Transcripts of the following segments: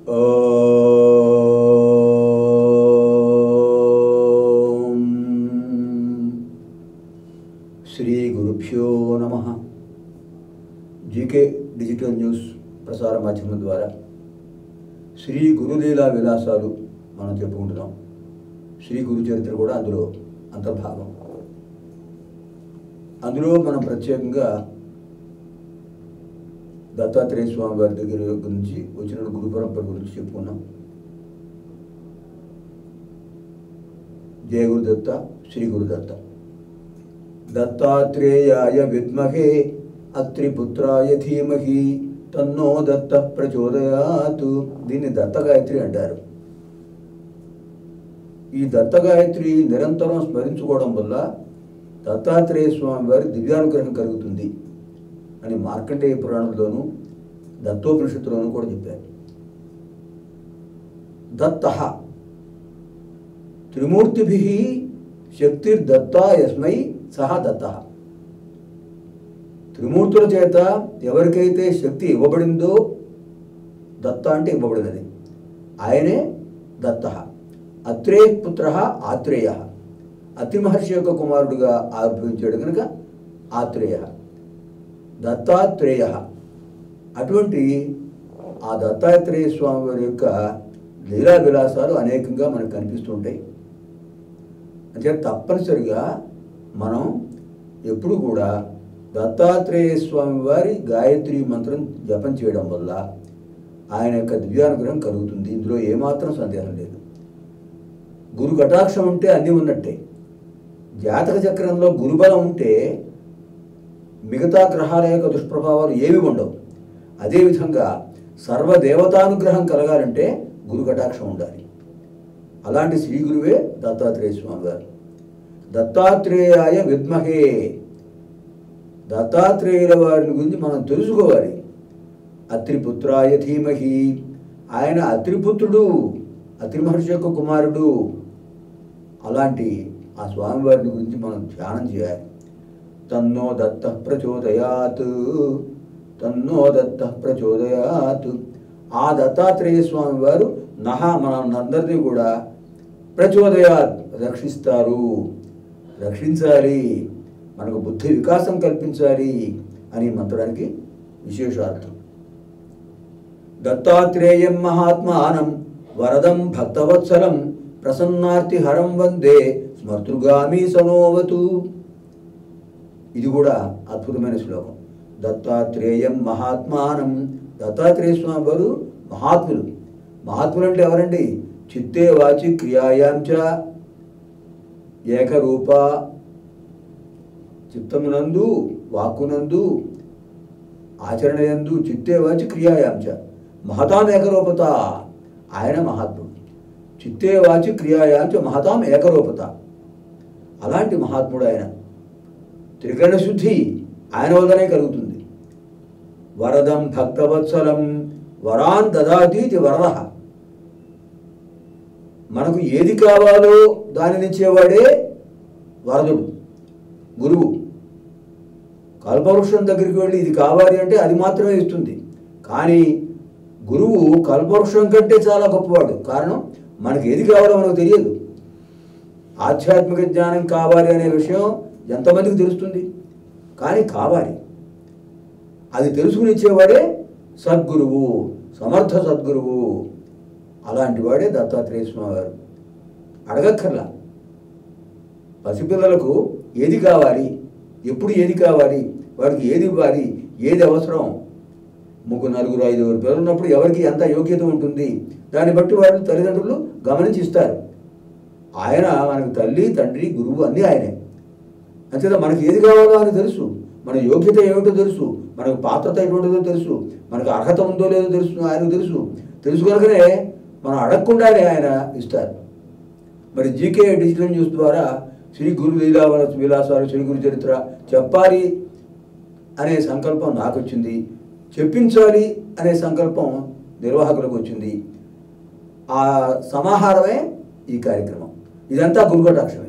ఓం శ్రీ గురుభ్యో నమః. GK digital news ప్రసార మాధ్యమం ద్వారా శ్రీ గురులీలా విలాసాలు మనం చెప్పుకుంటున్నాం. శ్రీ గురు చరిత్ర కూడా అందులో అంతర్భాగం. అందులో మనం ప్రత్యేకంగా దత్తాత్రేయ స్వామి వారి దగ్గర గురించి వచ్చిన గురు పరంపర గురించి చెప్పుకున్నాం. జయ గురుదత్త, శ్రీ గురుదత్త. దత్తాత్రేయాయ విద్మహే అత్రిపుత్రాయ ధీమహి తన్నో దత్త ప్రచోదయాత్. దీన్ని దత్తగాయత్రి అంటారు. ఈ దత్తగాయత్రి నిరంతరం స్మరించుకోవడం వల్ల దత్తాత్రేయ స్వామి వారి దివ్యానుగ్రహం కలుగుతుంది అని మార్కండేయ పురాణంలోనూ దత్తోపనిషత్తులోనూ కూడా చెప్పారు. దత్త త్రిమూర్తిభి శక్తిర్దత్త యస్మై సహ దత్త. త్రిమూర్తుల చేత ఎవరికైతే శక్తి ఇవ్వబడిందో దత్త అంటే ఇవ్వబడినది, ఆయనే దత్త. అత్రేయ పుత్ర ఆత్రేయ, అత్రి మహర్షి యొక్క కుమారుడుగా ఆవిర్భవించాడు కనుక ఆత్రేయ, దత్తాత్రేయ. అటువంటి ఆ దత్తాత్రేయ స్వామి వారి యొక్క లీలా విలాసాలు అనేకంగా మనకు కనిపిస్తుంటాయి. అంటే తప్పనిసరిగా మనం ఎప్పుడు కూడా దత్తాత్రేయ స్వామి వారి గాయత్రి మంత్రం జపం చేయడం వల్ల ఆయన యొక్క దివ్యానుగ్రహం కలుగుతుంది. ఇందులో ఏమాత్రం సందేహం లేదు. గురు కటాక్షం ఉంటే అన్నీ ఉన్నట్టే. జాతక చక్రంలో గురుబలం ఉంటే మిగతా గ్రహాల యొక్క దుష్ప్రభావాలు ఏవి ఉండవు. అదేవిధంగా సర్వదేవతానుగ్రహం కలగాలంటే గురు కటాక్షం ఉండాలి. అలాంటి శ్రీ గురువే దత్తాత్రేయ స్వామి గారు. దత్తాత్రేయాయ విద్మహే, దత్తాత్రేయుల వారిని గురించి మనం తెలుసుకోవాలి. అత్రిపుత్రాయ ధీమహి, ఆయన అత్రిపుత్రుడు, అత్రి మహర్షి యొక్క కుమారుడు. అలాంటి ఆ స్వామివారిని గురించి మనం ధ్యానం చేయాలి. తన్నో దత్త ప్రచోదయాత్, తన్నో దత్త ప్రచోదయాత్. ఆ దత్తాత్రేయ స్వామి వారు మనందరినీ కూడా ప్రచోదయాత్ రక్షిస్తారు, రక్షించాలి, మనకు బుద్ధి వికాసం కల్పించాలి అని మంత్రానికి విశేషార్థం. దత్తాత్రేయం మహాత్మానం వరదం భక్తవత్సలం ప్రసన్నార్తి హరం వందే స్మర్తృగామి సనోవతు. ఇది కూడా అద్భుతమైన శ్లోకం. దత్తాత్రేయం మహాత్మానం, దత్తాత్రేయ స్వామి వారు మహాత్ములు. మహాత్ములు అంటే ఎవరండి? చిత్తే వాచి క్రియాయాంచ ఏకరూప, చిత్తమునందు వాక్కునందు ఆచరణయందు చిత్తే వాచి క్రియాయాంచ మహతాం ఏకరూపత. ఆయన మహాత్ముడు. చిత్తే వాచి క్రియాయాంచ మహతాం ఏకరూపత. అలాంటి మహాత్ముడు ఆయన. త్రికరణ శుద్ధి ఆయన వల్లనే కలుగుతుంది. వరదం భక్తవత్సలం, వరాన్ దదాతీతి వరద. మనకు ఏది కావాలో దానిని ఇచ్చేవాడే వరదుడు, గురువు. కల్పవృక్షం దగ్గరికి వెళ్ళి ఇది కావాలి అంటే అది మాత్రమే ఇస్తుంది. కానీ గురువు కల్పవృక్షం కంటే చాలా గొప్పవాడు. కారణం, మనకి ఏది కావాలో మనకు తెలియదు. ఆధ్యాత్మిక జ్ఞానం కావాలి అనే విషయం ఎంతమందికి తెలుస్తుంది? కానీ కావాలి, అది తెలుసుకుని ఇచ్చేవాడే సద్గురువు, సమర్థ సద్గురువు. అలాంటి వాడే దత్తాత్రేయ స్వామి వారు. అడగక్కర్లా. పసిపిల్లలకు ఏది కావాలి, ఎప్పుడు ఏది కావాలి, వాడికి ఏది ఇవ్వాలి, ఏది అవసరం, 3, 4, 5 పిల్లలు ఉన్నప్పుడు ఎవరికి ఎంత యోగ్యత ఉంటుంది, దాన్ని బట్టి వాళ్ళు తల్లిదండ్రులు గమనించి ఇస్తారు. ఆయన మనకు తల్లి, తండ్రి, గురువు అన్నీ ఆయనే. అంతేదా మనకి ఏది కావాలో అని తెలుసు, మన యోగ్యత ఏమిటో తెలుసు, మనకు పాత్రత ఎటువంటిదో తెలుసు, మనకు అర్హత ఉందో లేదో తెలుసు, ఆయనకు తెలుసు. తెలుసుకోకనే మనం అడగకుండానే ఆయన ఇస్తారు. మరి జీకే డిజిటల్ న్యూస్ ద్వారా శ్రీ గురు లీలా విలాసాలు, శ్రీ గురు చరిత్ర చెప్పాలి అనే సంకల్పం నాకు వచ్చింది. చెప్పించాలి అనే సంకల్పం నిర్వాహకులకు వచ్చింది. ఆ సమాహారమే ఈ కార్యక్రమం. ఇదంతా గురుకటాక్షమే.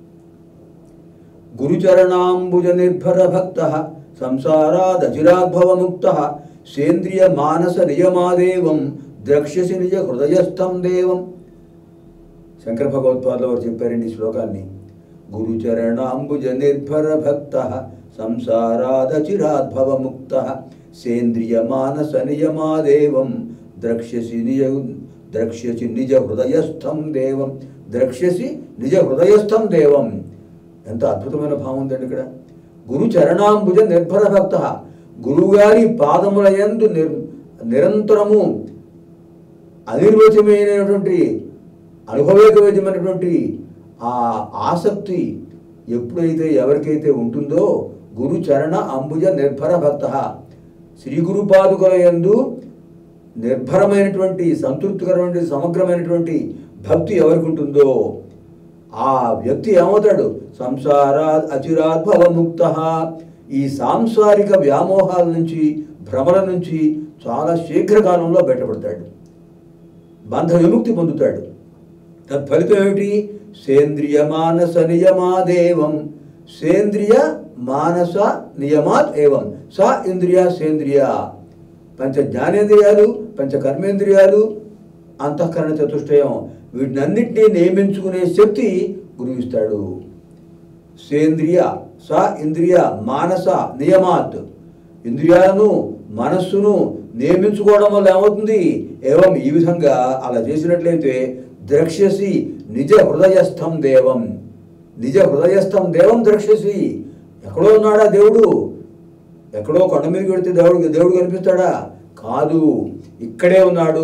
గురుచరణాంబుజ నిర్భర భక్త సంసారాదచిరాగ్భవ ముక్త సేంద్రియ మానస నియమాదేవం ద్రక్ష్యసి నిజ హృదయస్థం దేవం. శంకర భగవత్పాదులు వారు చెప్పారండి ఈ శ్లోకాన్ని. గురుచరణాంబుజ నిర్భర భక్త సంసారాదచిరాద్భవముక్త సేంద్రియ మానస నియమాదేవం ద్రక్ష్యసి నిజ హృదయస్థం దేవం. ద్రక్ష్యసి నిజ హృదయస్థం దేవం. ఎంత అద్భుతమైన భావం ఉందండి ఇక్కడ. గురు చరణాంబుజ నిర్భర భక్త, గురువుగారి పాదముల యందు నిరంతరము అనిర్వచమైనటువంటి అనుభవేకవేద్యమైనటువంటి ఆ ఆసక్తి ఎప్పుడైతే ఎవరికైతే ఉంటుందో, గురు చరణ అంబుజ నిర్భర భక్త, శ్రీ గురుపాదుకల యందు నిర్భరమైనటువంటి సంతృప్తికరమైన సమగ్రమైనటువంటి భక్తి ఎవరికి ఉంటుందో ఆ వ్యక్తి ఏమవుతాడు? సంసారా అచిరాద్భవముక్త. ఈ సాంసారిక వ్యామోహాల నుంచి, భ్రమల నుంచి చాలా శీఘ్రకాలంలో బయటపడతాడు, బంధ విముక్తి పొందుతాడు. తత్ఫలితం ఏమిటి? సేంద్రియ మానస నియమాదేవం. సేంద్రియ మానస నియమాత్ ఏవం. సా ఇంద్రియ సేంద్రియ. పంచ జ్ఞానేంద్రియాలు, పంచ కర్మేంద్రియాలు, అంతఃకరణ చతుష్టయం, వీటినన్నింటినీ నియమించుకునే శక్తి గురువు ఇస్తాడు. సేంద్రియ సా ఇంద్రియ మానస నియమాత్. ఇంద్రియాలను మనస్సును నియమించుకోవడం వల్ల ఏమవుతుంది? ఏవం, ఈ విధంగా అలా చేసినట్లయితే ద్రక్ష్యసి నిజ హృదయస్థం దేవం. నిజ హృదయస్థం దేవం ద్రక్ష్యసి. ఎక్కడో ఉన్నాడా దేవుడు? ఎక్కడో కొండ మీదకి వెళితే దేవుడు కనిపిస్తాడా? కాదు, ఇక్కడే ఉన్నాడు.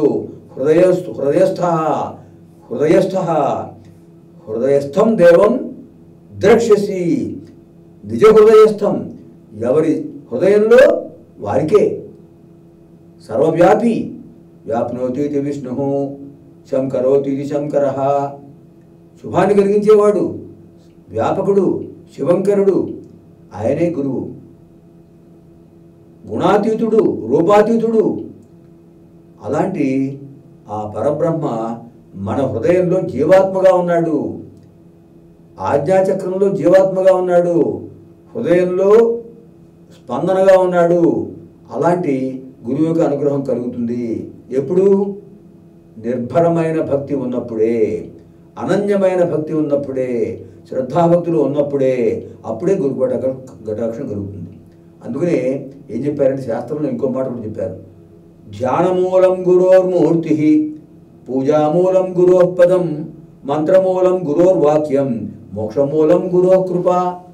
హృదయస్థం దేవం ద్రక్ష్యసి. నిజ హృదయస్థం, ఎవరి హృదయంలో వారికే. సర్వవ్యాపి. వ్యాప్నోతి విష్ణు శంకరోతి శంకర. శుభాన్ని కలిగించేవాడు, వ్యాపకుడు, శివంకరుడు, ఆయనే గురువు. గుణాతీతుడు, రూపాతీతుడు. అలాంటి ఆ పరబ్రహ్మ మన హృదయంలో జీవాత్మగా ఉన్నాడు, ఆజ్ఞాచక్రంలో జీవాత్మగా ఉన్నాడు, హృదయంలో స్పందనగా ఉన్నాడు. అలాంటి గురువు యొక్క అనుగ్రహం కలుగుతుంది ఎప్పుడు? నిర్భరమైన భక్తి ఉన్నప్పుడే, అనన్యమైన భక్తి ఉన్నప్పుడే, శ్రద్ధాభక్తులు ఉన్నప్పుడే. అప్పుడే గురు కటాక్షం కలుగుతుంది. అందుకనే ఏం చెప్పారంటే శాస్త్రంలో ఇంకో మాట కూడా చెప్పారు. ధ్యానమూలం గురోర్మూర్తి, పూజామూలం గురోపదం, మంత్రమూలం గురోర్వాక్యం, మోక్షమూలం గురోకృప.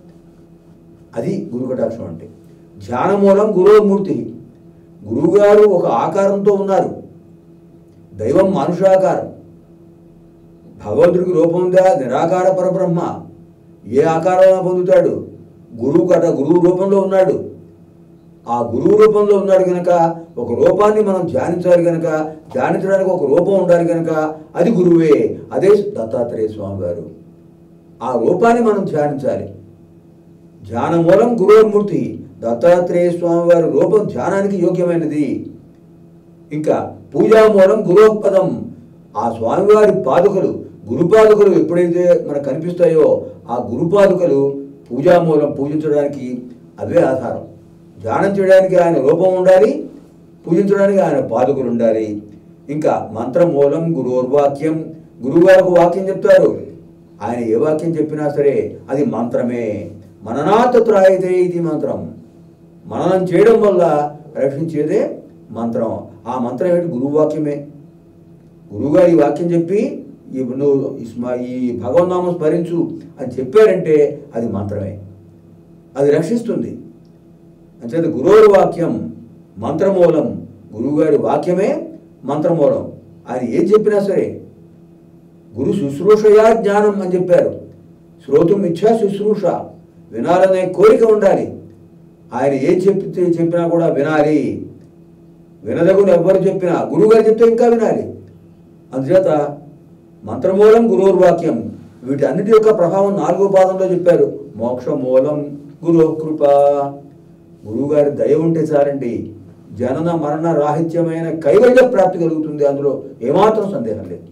అది గురు కటాక్షం అంటే. ధ్యానమూలం గురోర్మూర్తి. గురువుగారు ఒక ఆకారంతో ఉన్నారు. దైవం మానుషాకారం. భగవంతుడికి రూపం ఉందా? నిరాకార పరబ్రహ్మ. ఏ ఆకారాన్ని పొందుతాడు? గురువు రూపంలో ఉన్నాడు. ఆ గురువు రూపంలో ఉన్నాడు కనుక ఒక రూపాన్ని మనం ధ్యానించాలి కనుక, ధ్యానించడానికి ఒక రూపం ఉండాలి కనుక అది గురువే. అదే దత్తాత్రేయ స్వామి గారు. ఆ రూపాన్ని మనం ధ్యానించాలి. ధ్యానమూలం గురోర్మూర్తి. దత్తాత్రేయ స్వామి వారి రూపం ధ్యానానికి యోగ్యమైనది. ఇంకా పూజామూలం గురోపదం. ఆ స్వామివారి పాదుకలు, గురుపాదుకలు ఎప్పుడైతే మనకు కనిపిస్తాయో ఆ గురుపాదుకలు పూజామూలం, పూజించడానికి అవే ఆధారం. ధ్యానం చేయడానికి ఆయన రూపం ఉండాలి, పూజించడానికి ఆయన పాదుకలు ఉండాలి. ఇంకా మంత్రమూలం గురోర్వాక్యం. గురువుగారు వాక్యం చెప్తారు. ఆయన ఏ వాక్యం చెప్పినా సరే అది మంత్రమే. మననాత్ త్రాయతే ఇది మంత్రం. మననం చేయడం వల్ల రక్షించేదే మంత్రం. ఆ మంత్రం ఏంటి? గురువాక్యమే. గురువుగారు ఈ వాక్యం చెప్పి నువ్వు ఈ భగవన్నామం స్మరించు అని చెప్పారంటే అది మంత్రమే, అది రక్షిస్తుంది. అంచేత గురోర్వాక్యం మంత్రమూలం. గురువుగారి వాక్యమే మంత్రమూలం. ఆయన ఏం చెప్పినా సరే. గురు శుశ్రూషయా జ్ఞానం అని చెప్పారు. శ్రోతం ఇచ్చా శుశ్రూష. వినాలనే కోరిక ఉండాలి. ఆయన ఏం చెప్పినా కూడా వినాలి. వినదగును ఎవ్వరు చెప్పినా గురువుగారు చెప్తే ఇంకా వినాలి. అందుచేత మంత్రమూలం గురోర్వాక్యం. వీటి అన్నిటి యొక్క ప్రభావం 4వ పాదంలో చెప్పారు. మోక్షమూలం గురోకృప. గురువుగారి దయ ఉంటే చాలండి, జనన మరణ రాహిత్యమైన కైవల్య ప్రాప్తి కలుగుతుంది. అందులో ఏమాత్రం సందేహం లేదు.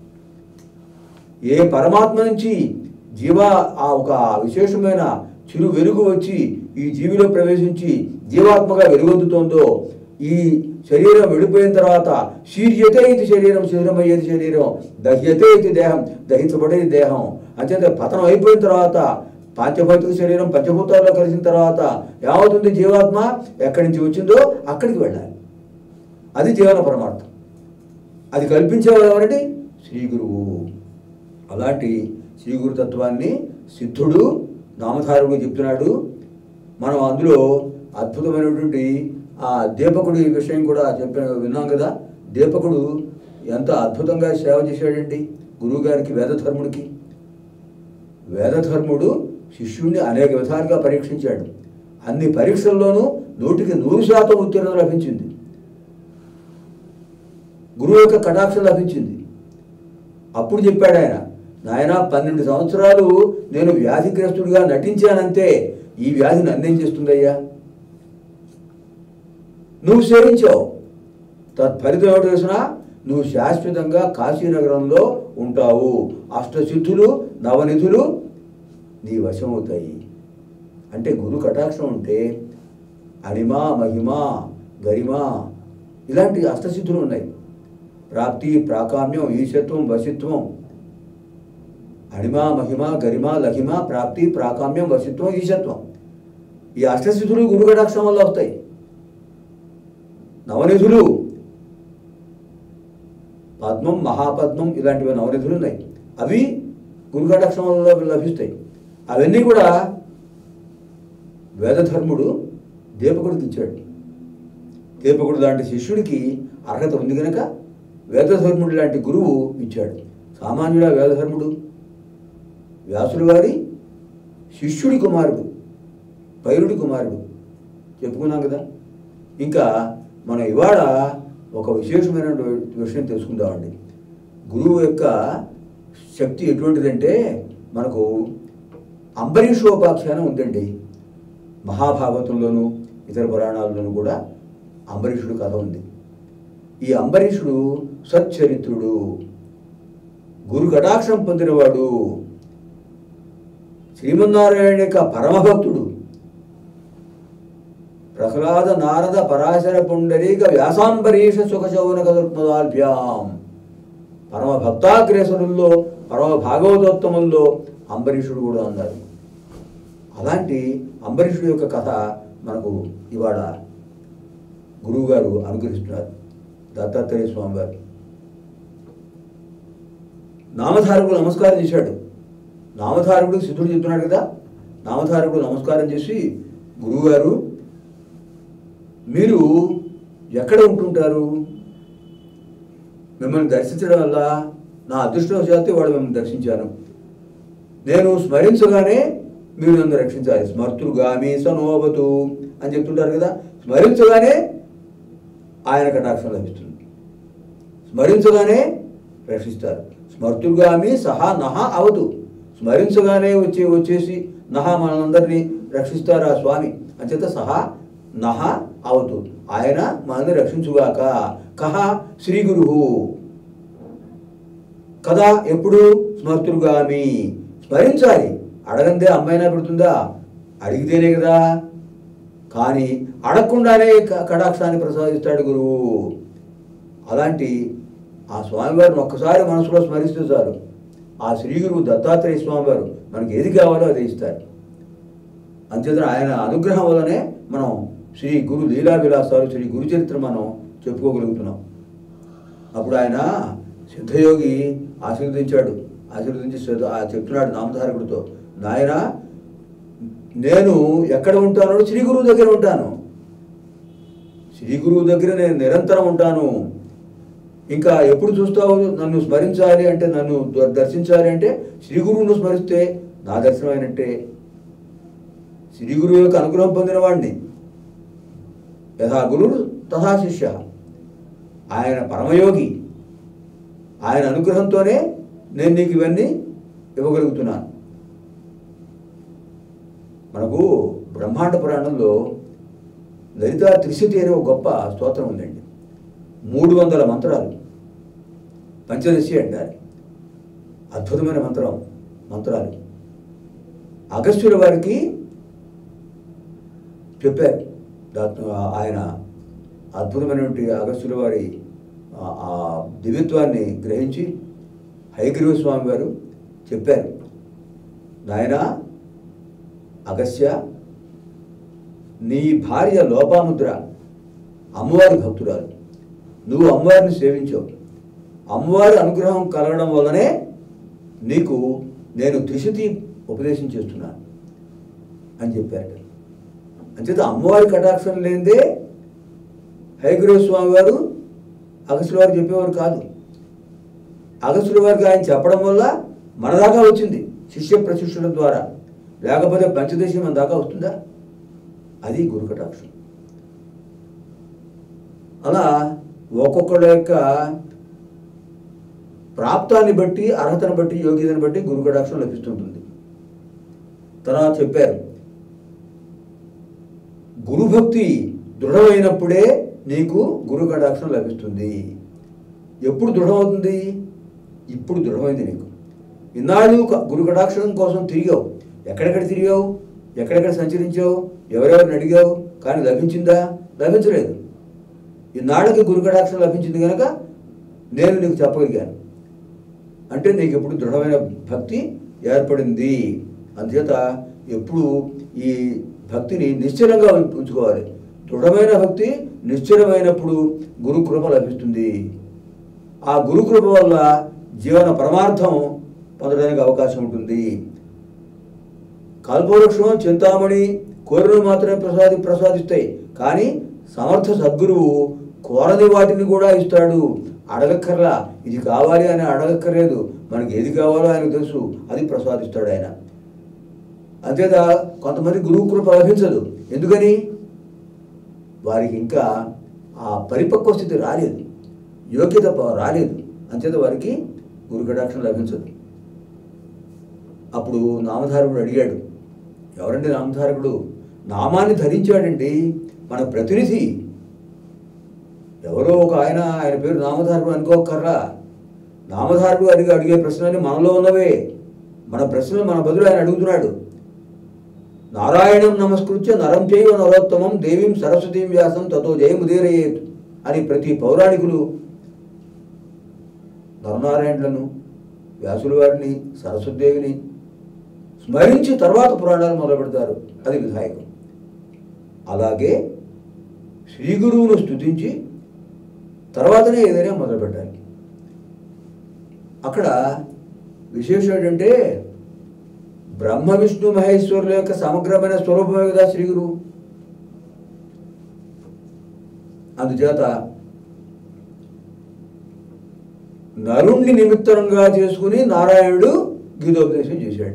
ఏ పరమాత్మ నుంచి ఆ ఒక విశేషమైన చిరు వెలుగు వచ్చి ఈ జీవిలో ప్రవేశించి జీవాత్మగా వెలుగొందుతోందో, ఈ శరీరం వెళ్ళిపోయిన తర్వాత శీర్యతే ఇది శరీరం, శరీరమయ్యేది శరీరం, దహ్యతే ఇది దేహం, దహించబడేది దేహం. అంచేత పతనం అయిపోయిన తర్వాత పాంచభౌతిక శరీరం పంచభూతాల్లో కలిసిన తర్వాత ఏమవుతుంది? జీవాత్మ ఎక్కడి నుంచి వచ్చిందో అక్కడికి వెళ్ళాలి. అది జీవన పరమార్థం. అది కల్పించేవాడు ఎవరంటే శ్రీ గురువు. అలాంటి శ్రీ గురుతత్వాన్ని సిద్ధుడు నామధారుడు చెప్తున్నాడు. మనం అందులో అద్భుతమైనటువంటి ఆ దీపకుడి విషయం కూడా విన్నాం కదా. దీపకుడు ఎంత అద్భుతంగా సేవ చేశాడండి గురువుగారికి, వేదధర్ముడికి. వేదధర్ముడు శిష్యుణ్ణి అనేక విధాలుగా పరీక్షించాడు. అన్ని పరీక్షల్లోనూ 100% ఉత్తీర్ణత లభించింది. గురువు యొక్క కటాక్షం లభించింది. అప్పుడు చెప్పాడు ఆయన, నాయన 12 సంవత్సరాలు నేను వ్యాధిగ్రస్తుడిగా నటించానంతే, ఈ వ్యాధి నన్నేం చేస్తుందయ్యా? నువ్వు సేవించావు, తత్ఫలితం ఏమిటో తెలిసినా నువ్వు శాశ్వతంగా కాశీనగరంలో ఉంటావు. అష్టసిద్ధులు నవనిధులు నీ వశం అవుతాయి. అంటే గురు కటాక్షం ఉంటే అణిమ మహిమ గరిమ ఇలాంటి అష్టసిద్ధులు ఉన్నాయి. ప్రాప్తి ప్రాకామ్యం ఈశత్వం వశిత్వం. అణిమ మహిమ గరిమ లఘిమ ప్రాప్తి ప్రాకామ్యం వశిత్వం ఈశత్వం. ఈ అష్టసిద్ధులు గురు కటాక్షం వల్ల వస్తాయి. నవనిధులు పద్మం మహాపద్మం ఇలాంటివి నవనిధులు ఉన్నాయి. అవి గురు కటాక్షం వల్ల లభిస్తాయి. అవన్నీ కూడా వేదధర్ముడు దీపకుడికి ఇచ్చాడు. దీపకుడు లాంటి శిష్యుడికి అర్హత ఉంది కనుక వేదధర్ముడు లాంటి గురువు ఇచ్చాడు. సామాన్యుడా వేదధర్ముడు? వ్యాసుడు వారి శిష్యుడి కుమారుడు, పైరుడి కుమారుడు చెప్పుకున్నాం కదా. ఇంకా మనం ఇవాళ ఒక విశేషమైన విషయం తెలుసుకుందామండి. గురువు యొక్క శక్తి ఎటువంటిదంటే మనకు అంబరీషోపాఖ్యానం ఉందండి. మహాభాగవతంలోనూ ఇతర పురాణాల్లోనూ కూడా అంబరీషుడు కథ ఉంది. ఈ అంబరీషుడు సచ్చరిత్రుడు, గురు కటాక్షం పొందినవాడు, శ్రీమన్నారాయణ యొక్క పరమభక్తుడు. ప్రహ్లాద నారద పరాశర పుండరీక వ్యాసాంబరీష సుఖశౌనక దుర్మదాభ్యాం. పరమ భక్తాగ్రేసరుల్లో పరమ భాగవతోత్తముల్లో అంబరీషుడు కూడా ఉన్నారు. అలాంటి అంబరీషుడు యొక్క కథ మనకు ఇవాళ గురువుగారు అనుగ్రహిస్తున్నారు, దత్తాత్రేయ స్వామి వారు. నామధారకుడు నమస్కారం చేశాడు. నామధారకుడు సిద్ధుడు చెప్తున్నాడు కదా. నామధారకుడు నమస్కారం చేసి, గురువుగారు మీరు ఎక్కడ ఉంటుంటారు? మిమ్మల్ని దర్శించడం వల్ల నా అదృష్టవశాత్తు వాడు మిమ్మల్ని దర్శించాను. నేను స్మరించగానే మీరు నన్ను రక్షించాలి. స్మర్తృగామి సనోవతు అని చెప్తుంటారు కదా. స్మరించగానే ఆయన కటాక్షం లభిస్తుంది, స్మరించగానే రక్షిస్తారు. స్మర్తృగామి సహా నహ అవతు. స్మరించగానే వచ్చేసి నహ మనందరినీ రక్షిస్తారు ఆ స్వామి. అంచేత సహా నహ అవతు, ఆయన మనల్ని రక్షించుగాక. కహ శ్రీ గురువు. కదా ఎప్పుడు? స్మర్తృగామి. స్మరించాలి. అడగందే అమ్మాయినా పెడుతుందా? అడిగితేనే కదా. కానీ అడగకుండానే కటాక్షాన్ని ప్రసాదిస్తాడు గురువు. అలాంటి ఆ స్వామివారిని ఒక్కసారి మనసులో స్మరిస్తూ చాలు, ఆ శ్రీ గురువు దత్తాత్రేయ స్వామివారు మనకి ఏది కావాలో అది ఇస్తారు. అంచేత ఆయన అనుగ్రహం వల్లనే మనం శ్రీ గురు లీలా విలాసాలు, శ్రీ గురు చరిత్ర మనం చెప్పుకోగలుగుతున్నాం. అప్పుడు ఆయన సిద్ధయోగి ఆశీర్వదించి చెప్తున్నాడు నామధారకుడితో, నాయన నేను ఎక్కడ ఉంటానో శ్రీ గురువు దగ్గర ఉంటాను. శ్రీ గురువు దగ్గర నేను నిరంతరం ఉంటాను. ఇంకా ఎప్పుడు చూస్తావు? నన్ను స్మరించాలి అంటే, నన్ను దర్శించాలి అంటే శ్రీ గురువును స్మరిస్తే నా దర్శనం అయినట్టే. శ్రీ గురువు యొక్క అనుగ్రహం పొందిన వాడిని. యథా గురువు తథా శిష్య. ఆయన పరమయోగి. ఆయన అనుగ్రహంతోనే నేను నీకు ఇవన్నీ ఇవ్వగలుగుతున్నాను. మనకు బ్రహ్మాండ పురాణంలో లలితా త్రిశతి అనే ఒక గొప్ప స్తోత్రం ఉందండి. 300 మంత్రాలు, పంచదశి అంటారు. అద్భుతమైన మంత్రాలు అగస్త్యుల వారికి చెప్పారు. ఆయన అద్భుతమైనటువంటి అగస్త్యుల వారి ఆ దివ్యత్వాన్ని గ్రహించి హయగ్రీవ స్వామి వారు చెప్పారు, నాయనా అగస్త్య, నీ భార్య లోపాముద్ర అమ్మవారి భక్తురాలు, నువ్వు అమ్మవారిని సేవించావు, అమ్మవారి అనుగ్రహం కలగడం వల్లనే నీకు నేను త్రిశతి ఉపదేశం చేస్తున్నాను అని చెప్పారు. అంచేత అమ్మవారి కటాక్షం లేనిదే హయగ్రీవ స్వామి వారు అగస్త్యుల వారు చెప్పేవారు కాదు. అగస్త్యుల వారికి ఆయన చెప్పడం వల్ల మన దాకా వచ్చింది శిష్య ప్రశిష్యుల ద్వారా, లేకపోతే పంచదశి మన దాకా వస్తుందా? అది గురు కటాక్షం. అలా ఒక్కొక్కళ్ళ యొక్క ప్రాప్తాన్ని బట్టి, అర్హతను బట్టి, యోగ్యతను బట్టి గురు కటాక్షం లభిస్తుంటుంది. తర్వాత చెప్పారు, గురుభక్తి దృఢమైనప్పుడే నీకు గురు కటాక్షం లభిస్తుంది. ఎప్పుడు దృఢమవుతుంది? ఇప్పుడు దృఢమైంది నీకు. ఇన్నాళ్ళు గురు కటాక్షం కోసం తిరిగావు, ఎక్కడెక్కడ తిరిగావు, ఎక్కడెక్కడ సంచరించావు, ఎవరెవరిని అడిగావు, కానీ లభించిందా? లభించలేదు. ఇన్నాళ్ళకి గురు కటాక్షం లభించింది కనుక నేను నీకు చెప్పగలిగాను. అంటే నీకు ఎప్పుడు దృఢమైన భక్తి ఏర్పడింది. అందుచేత ఎప్పుడు ఈ భక్తిని నిశ్చలంగా ఉంచుకోవాలి. దృఢమైన భక్తి నిశ్చలమైనప్పుడు గురుకృప లభిస్తుంది. ఆ గురుకృప వల్ల జీవన పరమార్థం పొందడానికి అవకాశం ఉంటుంది. కల్పవృక్షం, చింతామణి కోరిన మాత్రమే ప్రసాదిస్తాయి, కానీ సమర్థ సద్గురువు కోరని వాటిని కూడా ఇస్తాడు. అడగక్కర్లా, ఇది కావాలి అని అడగక్కర్లేదు, మనకి ఏది కావాలో ఆయనకు తెలుసు, అది ప్రసాదిస్తాడు ఆయన. అంతేత కొంతమంది గురువు కృప లభించదు. ఎందుకని? వారికి ఇంకా ఆ పరిపక్వ స్థితి రాలేదు, యోగ్యత రాలేదు. అంచేత వారికి గురు కటాక్షం లభించదు. అప్పుడు నామధారకుడు అడిగాడు, ఎవరండి నామధారకుడు? నామాన్ని ధరించాడండి మన ప్రతినిధి, ఎవరో ఒక ఆయన పేరు నామధారకుడు అనుకోకర్రా. నామధారకుడు అడిగే ప్రశ్నలన్నీ మనలో ఉన్నవే. మన ప్రశ్నలు మన బదులు ఆయన అడుగుతున్నాడు. నారాయణం నమస్కృత్య నరం చైవ నరోత్తమం దేవీం సరస్వతీం వ్యాసం తతో జయముదీరయేత్ అని ప్రతి పౌరాణికులు నరనారాయణులను, వ్యాసుల వారిని, సరస్వతీదేవిని స్మరించి తర్వాత పురాణాలు మొదలు పెడతారు. అది విధాయకం. అలాగే శ్రీ గురువును స్తుతించి తర్వాతనే ఏదైనా మొదలు పెట్టాలి. అక్కడ విశేషం ఏంటంటే బ్రహ్మ విష్ణు మహేశ్వరుల యొక్క సమగ్రమైన స్వరూపమే కదా శ్రీ గురువు. అందుచేత నరుణ్ణి నిమిత్తంగా చేసుకుని నారాయణుడు గీతోపదేశం చేశాడు.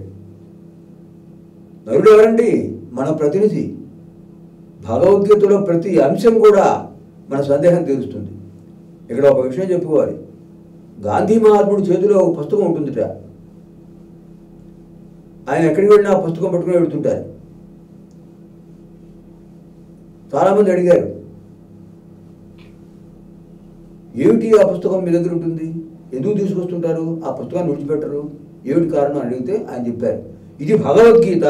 నరుడు ఎవరండి? మన ప్రతినిధి. భగవద్గీతలో ప్రతి అంశం కూడా మన సందేహం తీరుస్తుంది. ఇక్కడ ఒక విషయం చెప్పుకోవాలి. గాంధీ మహాత్ముడి చేతిలో ఒక పుస్తకం ఉంటుందిట. ఆయన ఎక్కడికి వెళ్ళినా ఆ పుస్తకం పట్టుకుని వెళ్తుంటారు. చాలామంది అడిగారు, ఏమిటి ఆ పుస్తకం మీ దగ్గర ఉంటుంది, ఎందుకు తీసుకొస్తుంటారు, ఆ పుస్తకాన్ని విడిచిపెట్టరు, ఏమిటి కారణం అని అడిగితే ఆయన చెప్పారు, ఇది భగవద్గీత,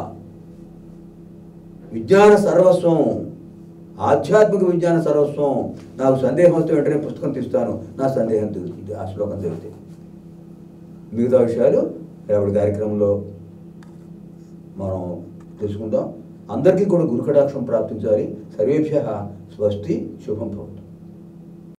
విజ్ఞాన సర్వస్వం, ఆధ్యాత్మిక విజ్ఞాన సర్వస్వం. నాకు సందేహం వస్తే వెంటనే పుస్తకం తీస్తాను, నా సందేహం తీరుతుంది ఆ శ్లోకం చదివితే. మిగతా విషయాలు రేపటి కార్యక్రమంలో మనం తెలుసుకుందాం. అందరికీ కూడా గురు కటాక్షం ప్రాప్తించాలి. సర్వేభ్యః స్వస్తి, శుభం భవతు.